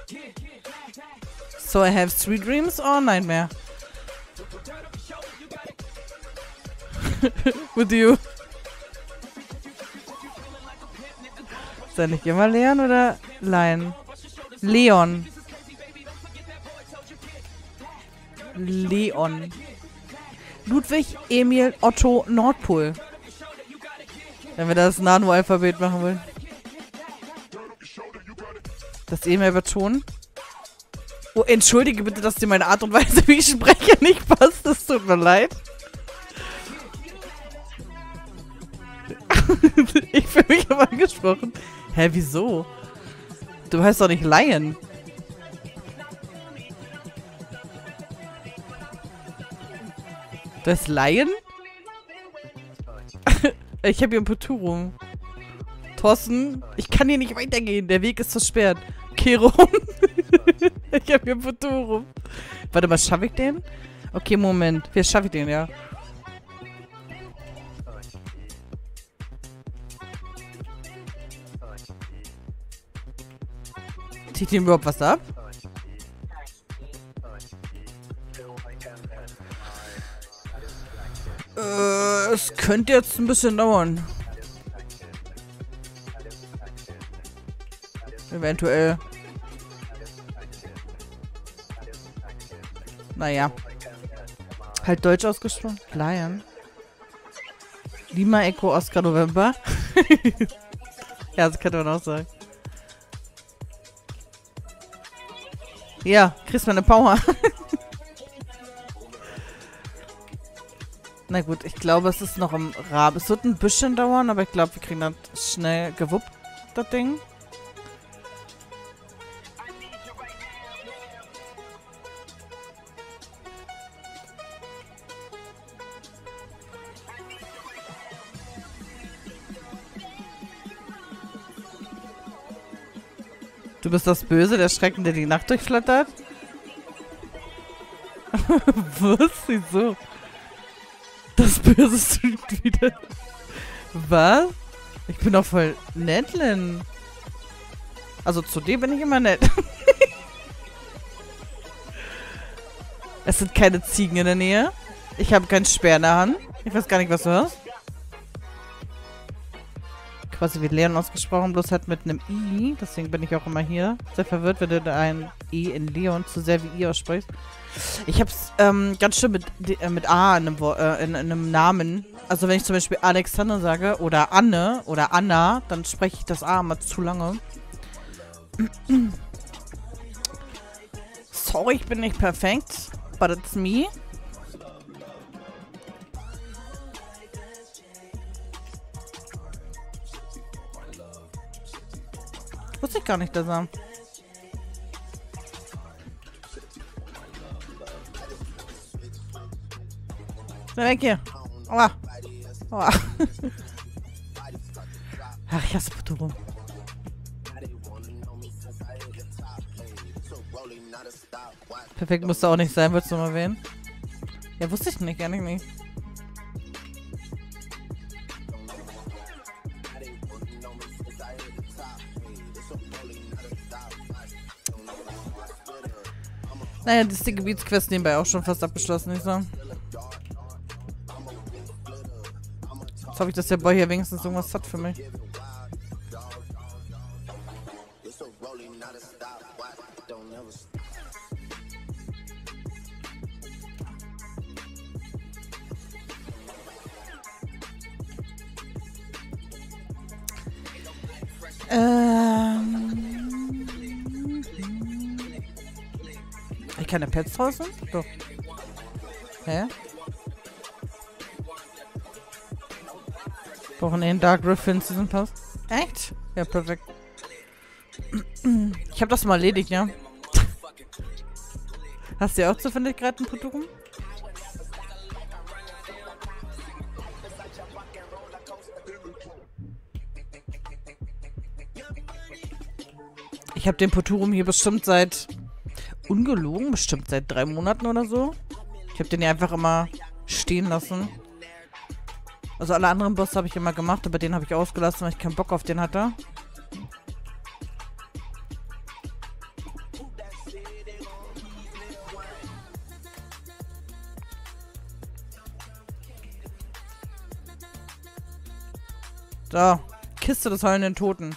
So I have sweet dreams or nightmare? With you. Soll ich immer Leon oder Lion? Leon. Leon. Ludwig, Emil, Otto, Nordpol. Wenn wir das Nano-Alphabet machen wollen. Das E-Mail betonen. Oh, entschuldige bitte, dass dir meine Art und Weise, wie ich spreche, nicht passt. Es tut mir leid. Ich fühle mich aber angesprochen. Hä, wieso? Du heißt doch nicht Lion. Du heißt Lion? Ich habe hier ein Poturum. Thorsten, ich kann hier nicht weitergehen. Der Weg ist versperrt. Geh rum. Ich habe hier ein Poturum. Warte mal, schaffe ich den? Okay, Moment. Wie schaffe ich den, ja? Zieht ihm überhaupt was ab? Es könnte jetzt ein bisschen dauern. Eventuell. Naja. Halt Deutsch ausgesprochen. Lion. Lima Echo Oscar November. Ja, das könnte man auch sagen. Ja, kriegst mal eine Power. Na gut, ich glaube, es ist noch im Rahmen. Es wird ein bisschen dauern, aber ich glaube, wir kriegen das schnell gewuppt, das Ding. Du bist das Böse, der Schrecken, der die Nacht durchflattert? Was? Wieso? Das Böse streamt wieder. Was? Ich bin doch voll nett, Lynn. Also zu dir bin ich immer nett. Es sind keine Ziegen in der Nähe. Ich habe keinen Speer in der Hand. Ich weiß gar nicht, was du hast. Quasi wie Leon ausgesprochen, bloß halt mit einem I. Deswegen bin ich auch immer hier sehr verwirrt, wenn du ein E in Leon zu sehr wie I aussprichst. Ich hab's ganz schön mit A in einem Namen. Also wenn ich zum Beispiel Alexander sage oder Anne oder Anna, dann spreche ich das A immer zu lange. Sorry, ich bin nicht perfekt, but it's me. Wusste ich gar nicht, dass er... Schnell weg hier. Aua. Aua. Ach, ich hasse Poturum. Perfekt musste auch nicht sein, würdest du mal wählen? Ja, wusste ich nicht, ehrlich nicht. Naja, das ist die Gebietsquest nebenbei auch schon fast abgeschlossen, nicht so? Jetzt hoffe ich, dass der Boy hier wenigstens irgendwas hat für mich. Ich keine Pets draußen? Doch. Hä? Brauchen einen Dark Griffin Season Pass. Echt? Ja, perfekt. Ich habe das mal erledigt, ja. Hast du ja auch zufällig gerade ein Poturum? Ich habe den Poturum hier bestimmt seit... Ungelogen, bestimmt seit 3 Monaten oder so. Ich habe den ja einfach immer stehen lassen. Also alle anderen Bosse habe ich immer gemacht, aber den habe ich ausgelassen, weil ich keinen Bock auf den hatte. So. Kiste des heulenden Toten.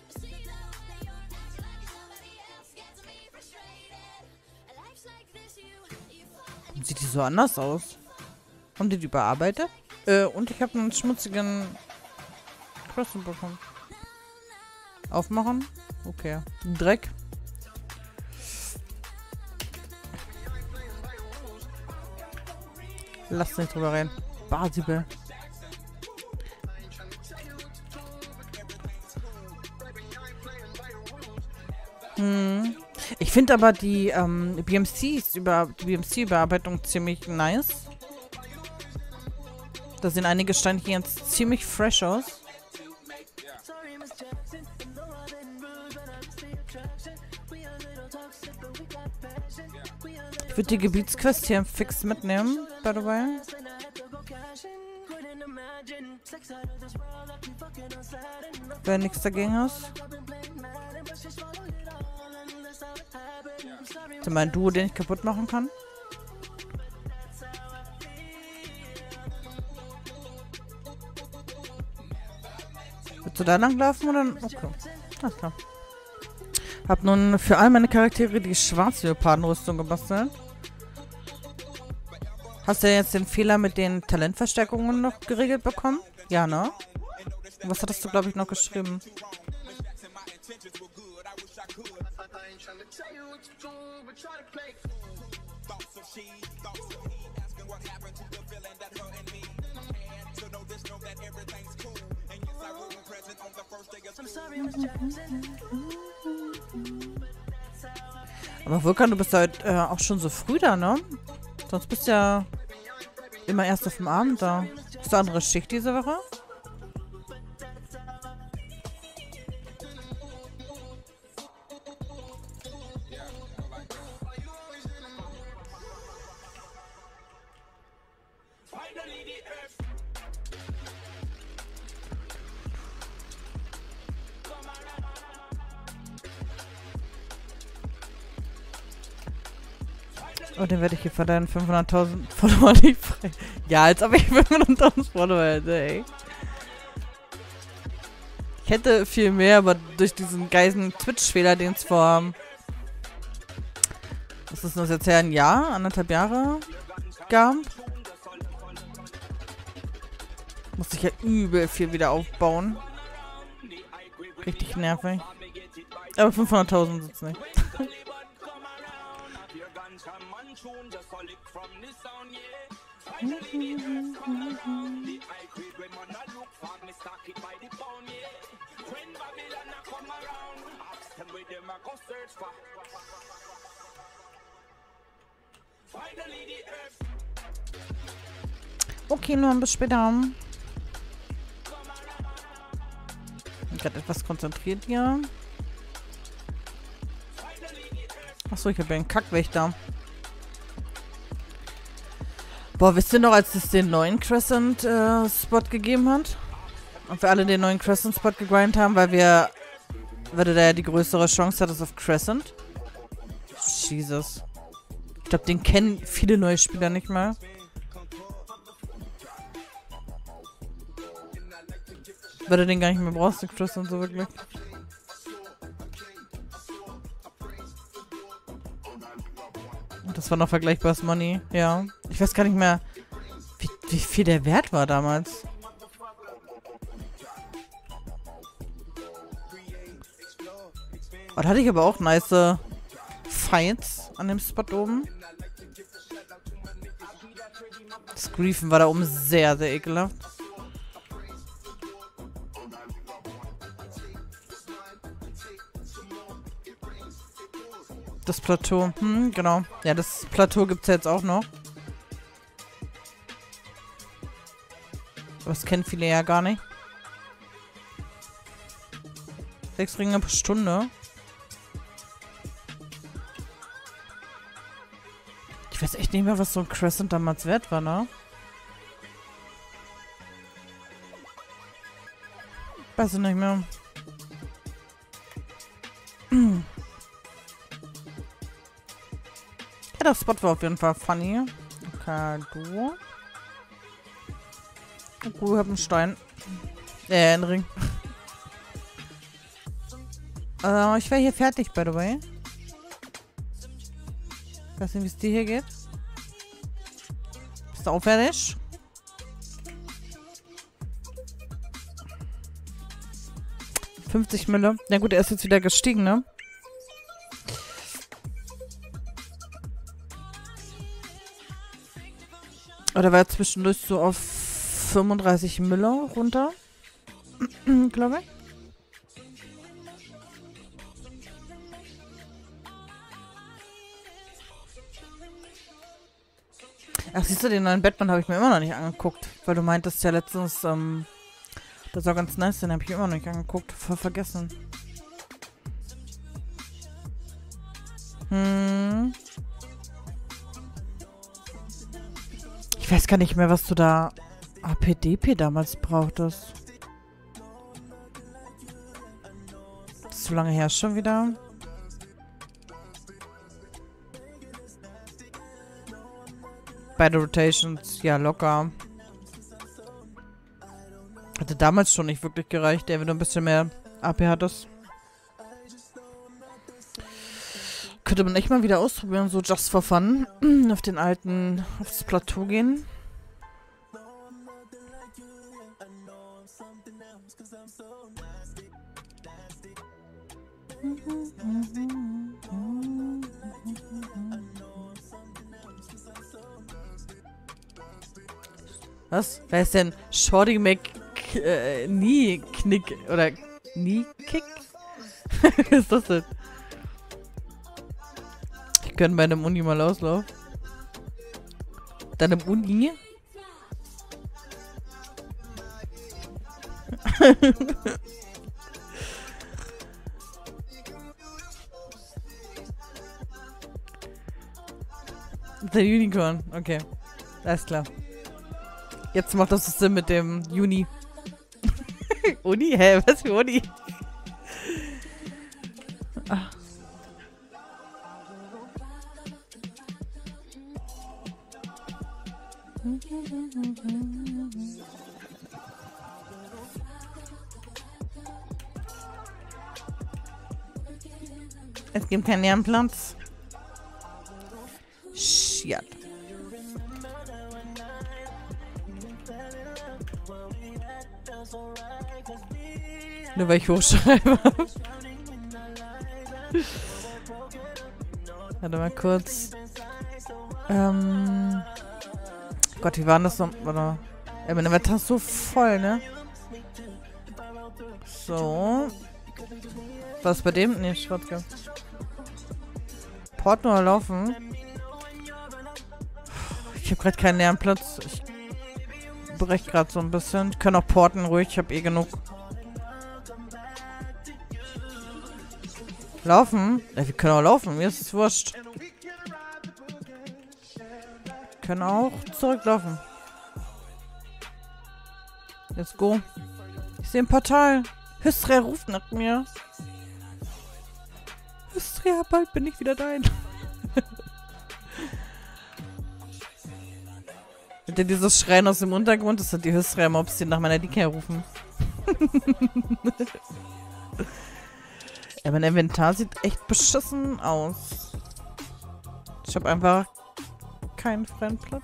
Sieht die so anders aus? Haben die überarbeitet? Und ich habe einen schmutzigen Crescent bekommen. Aufmachen? Okay. Dreck. Lass nicht drüber reden. Basibel. Ich finde aber die BMC-Überarbeitung ziemlich nice. Da sehen einige Steinchen jetzt ziemlich fresh aus. Ich würde die Gebietsquest hier fix mitnehmen, by the way. Wenn nichts dagegen hast. Ist mein Duo, den ich kaputt machen kann? Willst du da lang laufen oder? Okay. Alles klar. Hab nun für all meine Charaktere die Schwarzleopardenrüstung gebastelt. Hast du jetzt den Fehler mit den Talentverstärkungen noch geregelt bekommen? Ja, ne? Was hattest du, glaube ich, noch geschrieben? Aber Vulkan, du bist halt auch schon so früh da, ne? Sonst bist du ja immer erst auf dem Abend da. Hast du andere Schicht diese Woche? Oh, den werde ich hier von deinen 500.000 Follower nicht frei. Ja, als ob ich 500.000 Follower hätte, ey. Ich hätte viel mehr, aber durch diesen geilen Twitch-Fehler, den es vor... Was ist das jetzt her? Ein Jahr? 1,5 Jahre gab? Musste ich ja übel viel wieder aufbauen. Richtig nervig. Aber 500.000 sind es nicht. Okay, nur bis später. Ich bin gerade etwas konzentriert hier. Achso, ich habe ja einen Kackwächter. Boah, wisst ihr noch, als es den neuen Crescent-Spot gegeben hat? Und wir alle den neuen Crescent-Spot gegrindet haben, weil du da ja die größere Chance hattest auf Crescent? Jesus. Ich glaube, den kennen viele neue Spieler nicht mal. Weil du den gar nicht mehr brauchst, den Crescent, so wirklich. Das war noch vergleichbares Money, ja. Ich weiß gar nicht mehr, wie viel der Wert war damals. Oh, da hatte ich aber auch nice Fights an dem Spot oben. Das Griefen war da oben sehr, sehr ekelhaft. Das Plateau, genau. Ja, das Plateau gibt es ja jetzt auch noch. Aber das kennen viele ja gar nicht. 6 Ringe pro Stunde. Ich weiß echt nicht mehr, was so ein Crescent damals wert war, ne? Weiß ich nicht mehr. Ja, der Spot war auf jeden Fall funny. Okay, du. Oh, ich hab einen Stein. Ein Ring. Ich wäre hier fertig, by the way. Ich weiß nicht, wie es dir hier geht. Bist du auch fertig? $50 Na gut, er ist jetzt wieder gestiegen, ne? Oder war er zwischendurch so auf $35 runter? Glaube ich. Ach, siehst du, den neuen Batman habe ich mir immer noch nicht angeguckt. Weil du meintest ja letztens, das war ganz nice, den habe ich mir immer noch nicht angeguckt. Voll vergessen. Ich weiß gar nicht mehr, was du da APDP damals brauchtest. Das ist so lange her schon wieder. Beide Rotations, ja, locker. Hatte damals schon nicht wirklich gereicht, wenn du ein bisschen mehr AP hattest. Könnte man echt mal wieder ausprobieren, so just for fun. Auf den alten, aufs Plateau gehen. Was? Wer ist denn Shorty Nie Knick oder Nie Kick? Was ist das denn? Ich könnte bei einem Uni mal auslaufen. Deinem Uni? Der Unicorn, okay. Alles klar. Jetzt macht das Sinn mit dem Juni. Uni? Hä? Was für Uni? Ach. Es gibt keinen leeren Platz. Shit. Nur weil ich hochschreibe. Warte mal kurz. Gott, wie war das noch? Oder? Mein Inventar ist so voll, ne? So. Was bei dem? Ne, schwarz-gelb. Porten oder laufen? Ich habe gerade keinen leeren Platz. Ich breche gerade so ein bisschen. Ich kann auch porten ruhig, ich habe eh genug. Laufen? Ja, wir können auch laufen, mir ist es wurscht. Wir können auch zurücklaufen. Let's go. Ich sehe ein Portal. Hystria ruft nach mir. Hystria, bald bin ich wieder dein. Mit dem dieses Schreien aus dem Untergrund, das sind die Hystria-Mobs, die nach meiner Dicke rufen. Ja, mein Inventar sieht echt beschissen aus. Ich habe einfach keinen freien Platz.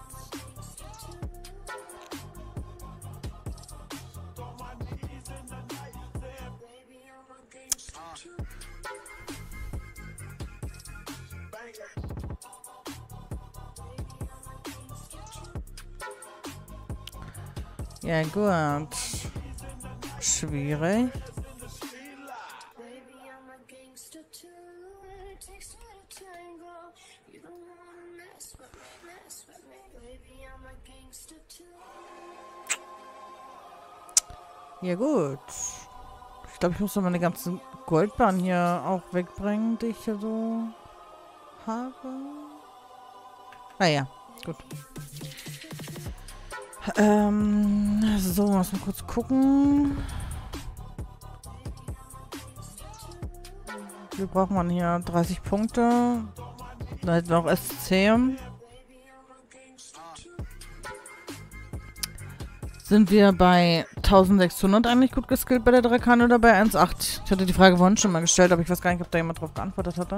Ja, gut. Schwierig. Ja, gut. Ich glaube, ich muss noch meine ganzen Goldbahn hier auch wegbringen, die ich hier so habe. Naja, gut. So, muss mal kurz gucken. Wir brauchen hier 30 Punkte. Da hätten wir auch SC. Sind wir bei 1600 eigentlich gut geskillt bei der Drakane oder bei 1,8? Ich hatte die Frage vorhin schon mal gestellt, aber ich weiß gar nicht, ob da jemand drauf geantwortet hatte.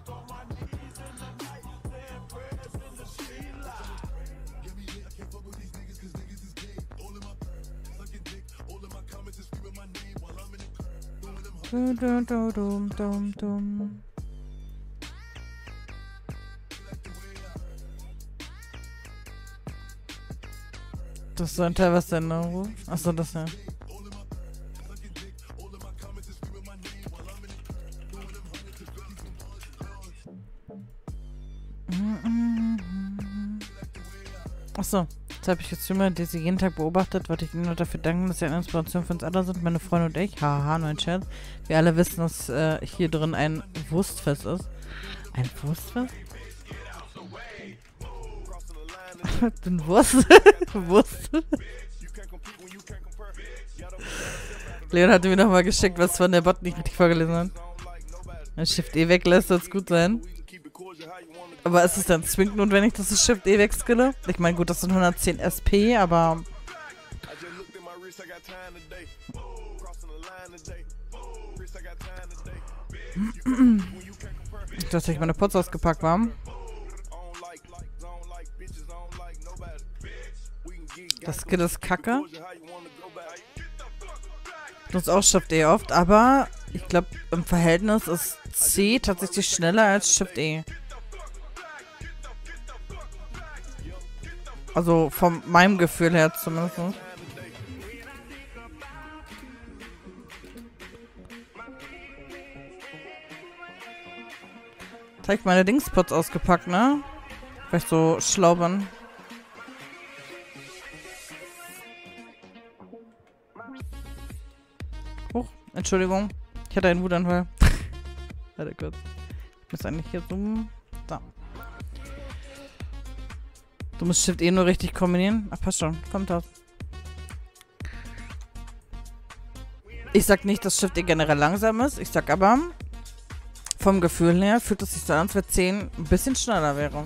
Das ist so ein Teil, was der ruft. Achso, das ja. Achso, jetzt habe ich jetzt Streamer, die sie jeden Tag beobachtet, wollte ich Ihnen nur dafür danken, dass Sie eine Inspiration für uns alle sind, meine Freunde und ich. Haha, nur ein Scherz. Wir alle wissen, dass hier drin ein Wurstfest ist. Ein Wurstfest? Den Wurst? Wurst? Leon hatte mir nochmal geschickt, was von der Bot nicht richtig vorgelesen hat. Wenn Shift E weglässt, soll es gut sein. Aber ist es dann zwingend notwendig, dass ich Shift E wegskille? Ich meine, gut, das sind 110 SP, aber... Ich dachte, ich meine Pots ausgepackt war. Das Skill ist kacke. Ich nutze auch Shift E oft, aber ich glaube, im Verhältnis ist C tatsächlich schneller als Shift E. Also von meinem Gefühl her zumindest. Jetzt habe ich meine Dingspots ausgepackt, ne? Weil ich so schlau bin. Entschuldigung, ich hatte einen Wutanfall. Warte kurz. Ich muss eigentlich hier zoomen. Da. Du musst Shift E nur richtig kombinieren. Ach, passt schon. Kommt aus. Ich sag nicht, dass Shift E generell langsam ist. Ich sag aber, vom Gefühl her fühlt es sich so an, als wenn 10 ein bisschen schneller wäre.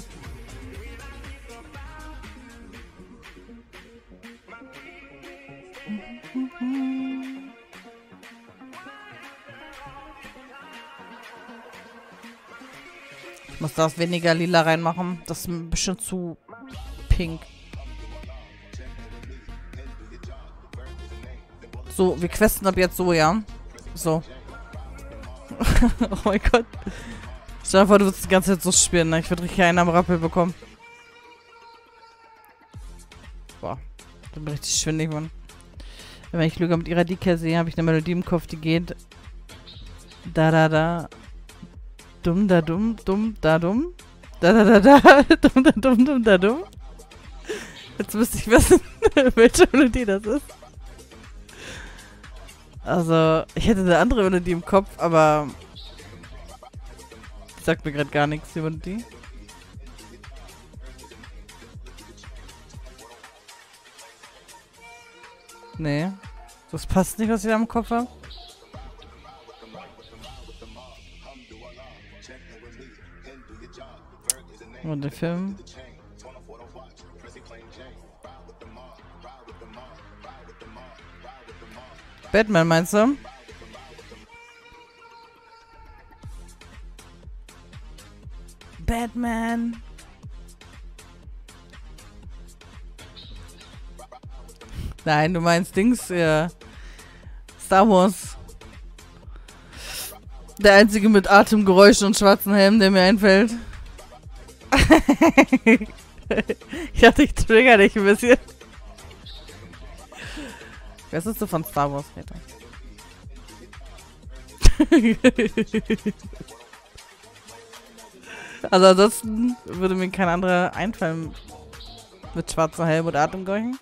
Ich muss da weniger lila reinmachen. Das ist ein bisschen zu pink. So, wir questen ab jetzt so, ja? So. Oh mein Gott. Stell dir vor, du würdest die ganze Zeit so spielen, ne? Ich würde richtig einen am Rappel bekommen. Boah. Da bin ich richtig schwindig, Mann. Wenn ich Lüge mit ihrer Dika sehe, habe ich eine Melodie im Kopf, die geht. Da da da. Dumm da dumm, dumm da dumm. Da da da da. Dumm da dumm, dumm da dumm. Jetzt müsste ich wissen, welche Melodie das ist. Also, ich hätte eine andere Melodie im Kopf, aber die sagt mir gerade gar nichts, die Melodie. Nee. Das passt nicht, was ich da im Kopf habe. Und der Film. Batman meinst du? Batman. Nein, du meinst Dings, ja. Star Wars. Der einzige mit Atemgeräuschen und schwarzen Helm, der mir einfällt. Ich dachte, ich trigger dich ein bisschen. Was ist so von Star Wars, Peter? Also ansonsten würde mir kein anderer einfallen mit schwarzer Helm und Atemgeräuschen.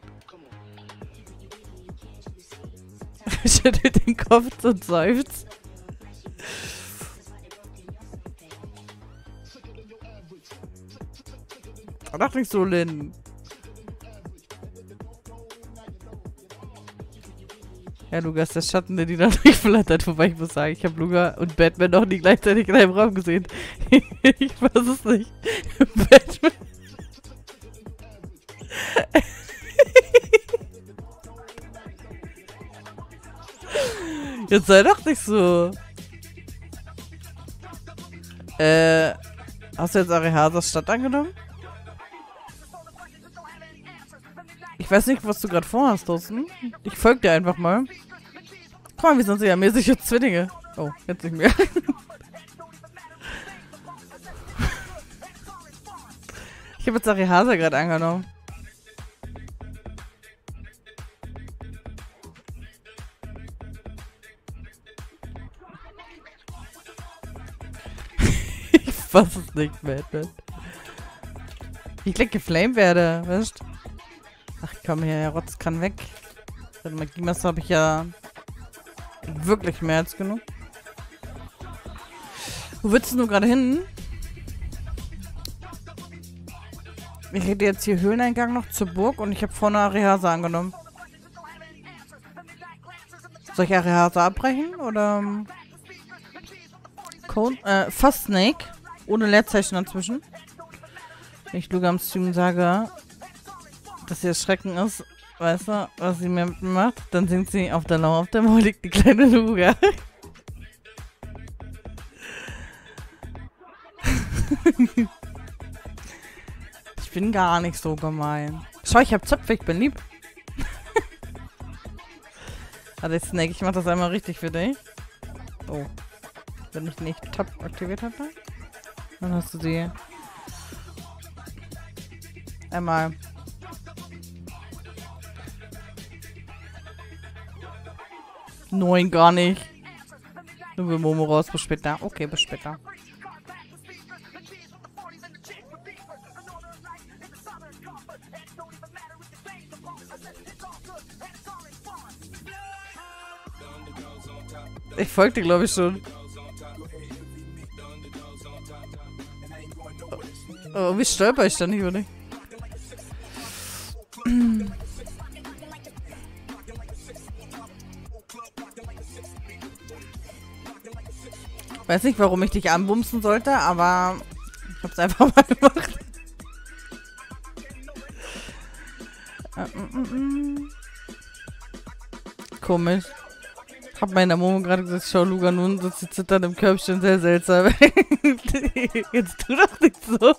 Schüttelt den Kopf und seufzt. Ach, nicht so, Lynn. Ja, Lukas, der Schatten, der die da durchflattert. Wobei ich muss sagen, ich habe Luca und Batman noch nie gleichzeitig in einem Raum gesehen. Ich weiß es nicht. Batman. Jetzt sei doch nicht so. Hast du jetzt Arihasas Stadt angenommen? Ich weiß nicht, was du gerade vorhast, Thorsten. Ich folge dir einfach mal. Guck mal, wir sind ja mäßige Zwillinge. Oh, jetzt nicht mehr. Ich habe jetzt Arihasa gerade angenommen. Ich fass es nicht, Batman. Ich gleich geflamed werde, weißt du? Ach komm hier, der Rotz kann weg. Mit Magiemesser habe ich ja wirklich mehr als genug. Wo willst du nur gerade hin? Ich hätte jetzt hier Höhleneingang noch zur Burg und ich habe vorne Arihasa angenommen. Soll ich Arihasa abbrechen oder Fast Snake ohne Leerzeichen dazwischen? Wenn ich Luga am Stream sage, dass sie erschrecken ist, weißt du, was sie mir macht, dann singt sie auf der Lauer auf der Mauer liegt die kleine Luga. Ich bin gar nicht so gemein. Schau, ich hab Zöpfe, ich bin lieb. Warte, Snake, ich mach das einmal richtig für dich. Oh. Wenn ich nicht Top aktiviert habe, dann hast du sie einmal. Nein, gar nicht. Nur wir Momo raus, bis später. Okay, bis später. Ich folgte, glaube ich, schon. Oh, wie stolper ich da nicht, oder? Weiß nicht, warum ich dich anbumsen sollte, aber ich hab's einfach mal gemacht. Komisch. Hab meiner Momo gerade gesagt, schau, Luga, nun sitzt sie zitternd im Körbchen, sehr seltsam. Jetzt tu doch nicht so.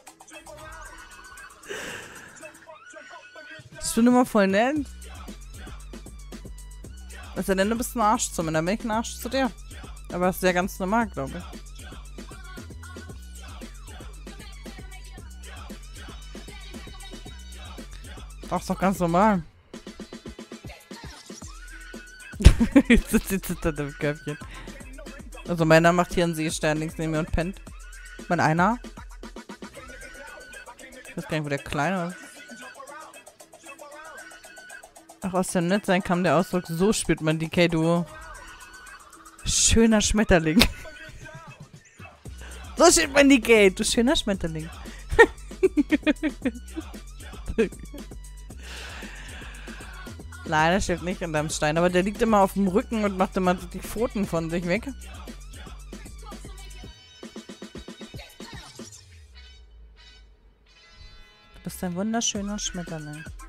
Ich bin immer voll nett. Was denn, du bist ein Arsch zu mir, dann bin ich ein Arsch zu dir. Aber das ist ja ganz normal, glaube ich. Das ist doch ganz normal. Jetzt sitzt sie zittert im Köpfchen. Also meiner macht hier einen Seestern links neben mir und pennt. Mein einer. Ich weiß gar nicht, wo der Kleine ist. Ach, aus dem Netz sein kam der Ausdruck, so spielt man DK Duo. Schöner Schmetterling. So spielt man DK, du schöner Schmetterling. Nein, der steht nicht in deinem Stein, aber der liegt immer auf dem Rücken und macht immer die Pfoten von sich weg. Du bist ein wunderschöner Schmetterling.